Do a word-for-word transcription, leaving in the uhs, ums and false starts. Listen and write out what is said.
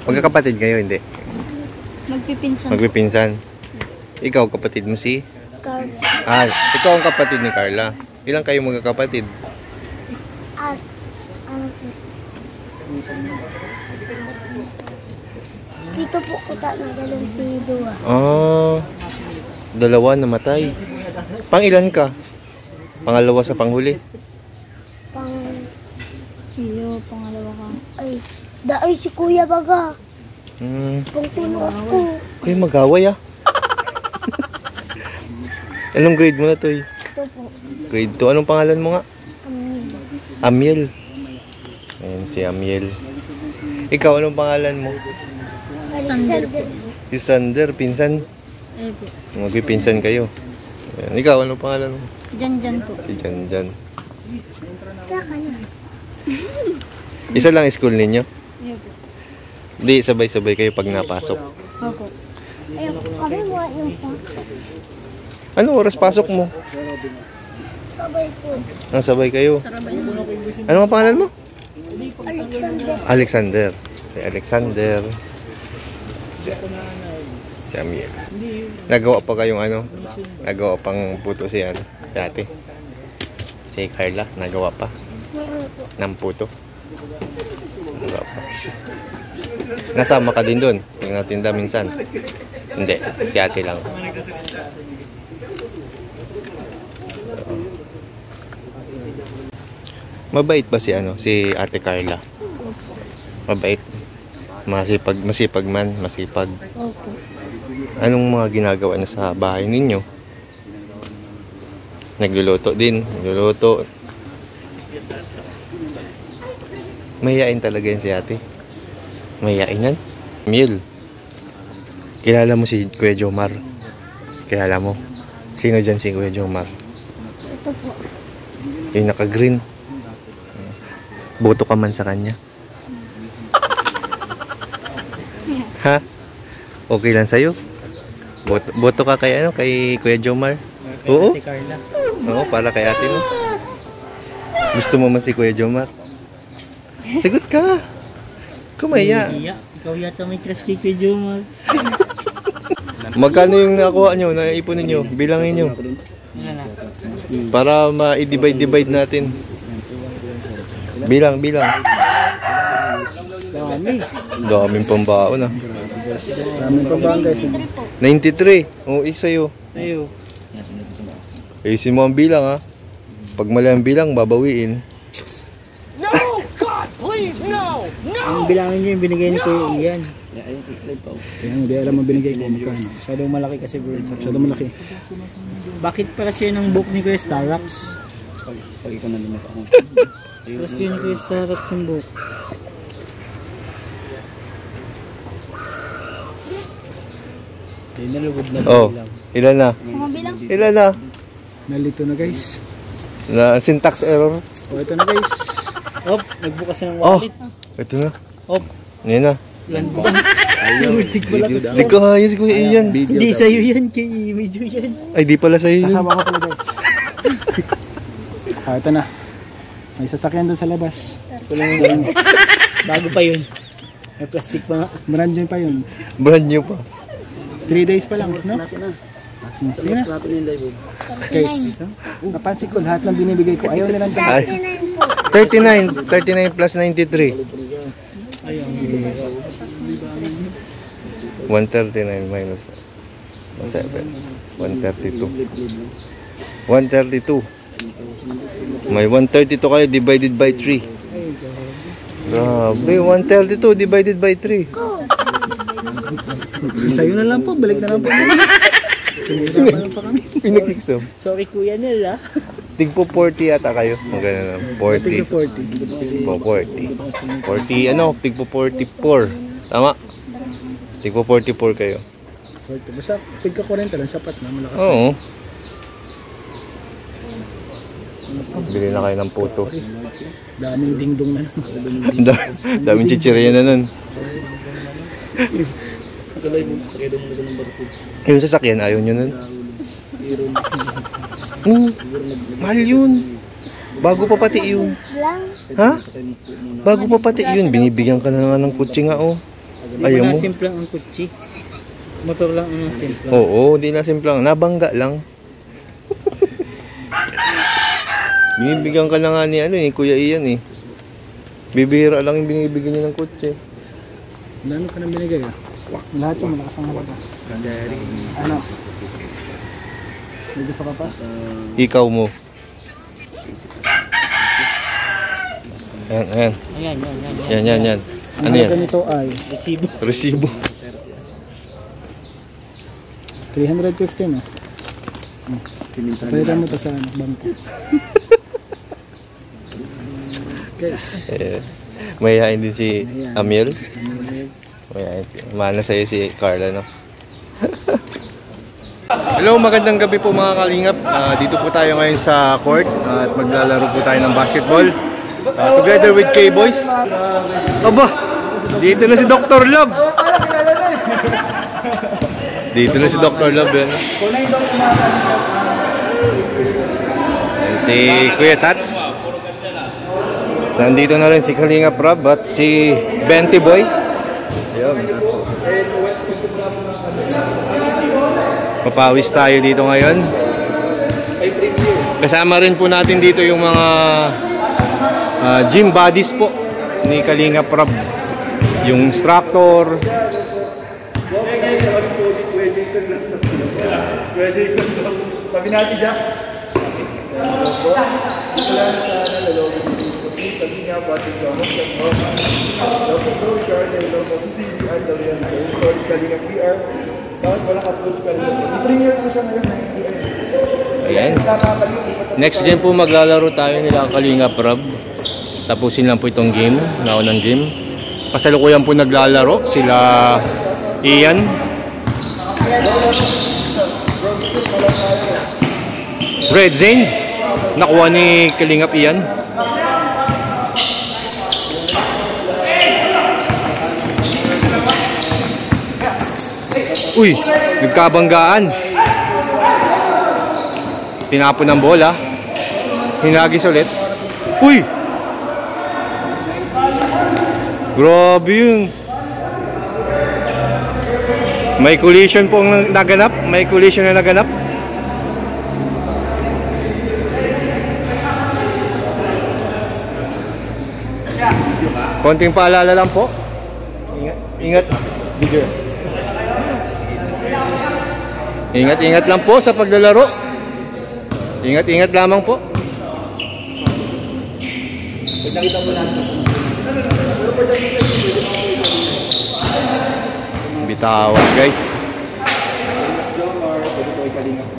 Magkakapatid kayo, hindi? Magpipinsan. Magpipinsan. Ikaw, kapatid mo si? Carla. Ah, ikaw ang kapatid ni Carla. Ilang kayo magkakapatid? At, ano po? Pito po ko ta na galon si Dua. Ah, dalawa namatay. Pang ilan ka? Pangalawa sa panghuli? Pang... Iyo, pangalawa ka. Ay, daay si Kuya Baga. Hmm. Pang puno ako. Kayo mag-away ah. Anong grade mo na to eh? Ito po. Grade two. Anong pangalan mo nga? Amin. Amiel. Ayan si Amiel. Ikaw, anong pangalan mo? Sander po. Si Sander, pinsan. Eh po. Magpipinsan kayo. Ayan. Ikaw, anong pangalan mo? Jan Jan po. Si Jan Jan. Kaka na. Isa lang school ninyo? Iyo po. Hindi, sabay-sabay kayo pag napasok. Opo. Ay, kami mo yung pa. Anong oras pasok mo? Sabay po. Ang sabay kayo. Sarabay. Ano ang pangalan mo? Alexander. Alexander. Si Alexander. Si, si Amiel. Nagawa pa kayong ano? Nagawa pang puto si ano? Dati. Si Carla, nagawa pa. Ng puto. Nagawa pa. Nasama ka din doon. Yung natinda minsan. Hindi, si ate lang. Mabait ba si ano, si Ate Carla? Mabait. Masipag, masipag man, masipag. Opo. Anong mga ginagawa na sa bahay ninyo? Nagluluto din, nagluluto. Mahihain talaga yan si ate. Mahihain yan. Miel. Kilala mo si Kuya Jomar? Kilala mo? Sino dyan si Kuya Jomar? Ito po. Yung naka-green. Boto ka man sa kanya? Ha? Okay lang sa'yo? Boto, boto ka kay ano? Kay Kuya Jomar? Oo? Oo, para kay ate mo. Gusto mo man si Kuya Jomar? Sagot ka! Kumaya. Ikaw yata may crush kay Kuya Jomar. Magkano yung nakuha nyo, naipon ninyo? Bilangin nyo. Para ma-divide-divide natin. Bilang, bilang. Dami. Daming pambaon ah. Daming pambaon guys. ninety-three. Oo, oh, sa'yo. Sa'yo. Ayusin mo ang bilang ah. Pag mali ang bilang, babawiin. No! God, please, no! No! Ang bilangin niyo yung binigay ni Kuya Ian. Kaya hindi alam ang binigay ko magkano. Masyadong malaki kasi bro. Masyadong malaki. Bakit para siya ng book ni Kuya Starrax? Pag ikaw na lumaka ako. Tapos kayo ni Kuya Starrax yung book. Hindi nalugod na Oh, ilan na? Mga bilang. Ilan na? Nalito na guys. Na syntax error. Oh, ito na guys. Op, nagbukas na ng Oh, wallet. ito na. Op, Ngayon na. lan ba? Ultik pala ko. Hindi ko kaya si Kuya Ian. Hindi sa'yo yan, kay medyo yan. Ay, di pala sa'yo yun. Kasama ko pala guys. Ah, ito na. May sasakyan doon sa labas. Bago pa yun. May plastic pa nga. Brand new pa yun. Brand new pa. three days pa lang, no? Sige na. Guys, napansin ko lahat ng binibigay ko. Ayaw nilang tayo. Ay, thirty-nine. thirty-nine plus ninety-three. one thirty-nine minus seven. one thirty-two. one thirty-two. May one thirty-two kayo divided by three. Grabe, one thirty-two divided by three. Sa'yo na lang po, balik na lang po. Pinag-exam. Sorry Kuya Nel ah. Tig po forty ata kayo. Magana na. forty. forty. Po forty. forty ano? Tig po forty-four. Tama? Tig po forty-four kayo. forty. Basta tigka forty lang, sapat na. Malakas na. Oo. Bili na kayo ng puto. Daming dingdong na nun. Da- Daming chichirya na nun. Yung sasakyan, ayaw nyo nun? Hmm, mahal yun. Bago pa pati yun. Lang. Ha? Bago pa pati yun. Binibigyan ka na nga ng kutsi nga oh. Di Ayaw ba mo? na simple ang kutsi? Motor lang ang simple. Oo, di na simplang. Nabangga lang. Binibigyan ka na nga ni, ano, ni Kuya Ian eh. Bibihira lang yung binibigyan niya ng kotse. Ano ka nang binigay ka? Lahat yung malakas ang halaga. Ano? May gusto ka pa? Ikaw mo. Ayan, ayan. Ayan, yan, yan. Yan, yan, yan. Ang Ano yan? halaga nito ay resibo. Resibo. three fifty na. Palitan mo to sa ano, bangko. Guys. Eh, mayayain din si Amiel. Mayayain si... Mana sa'yo si Carla, no? Hello, magandang gabi po mga kalingap. Uh, dito po tayo ngayon sa court uh, at maglalaro po tayo ng basketball. Uh, together with K-Boys. Aba! Dito na si Doctor Love! Dito na si Doctor Love, yan. And si Kuya Tats. Nandito na rin si Kalingap Rob at si Benty Boy. Ayun. Papawis tayo dito ngayon. Kasama rin po natin dito yung mga uh, gym buddies po ni Kalingap Rob. Yung instructor. Sabi natin dyan. Ayan. Next game po maglalaro tayo nila Kalingap Rob. Tapusin lang po itong game, naunang game. Kasalukuyan po naglalaro sila Ian. Red Zane. Nakuha ni Kalingap Ian. Uy, nagkabanggaan. Tinapon ng bola. Hinagis ulit. Uy! Grabe yun. May collision po ang naganap. May collision na naganap. Konting paalala lang po. Ingat, ingat. Video. Ingat, ingat lang po sa paglalaro. Ingat, ingat lamang po. Bitawan, guys.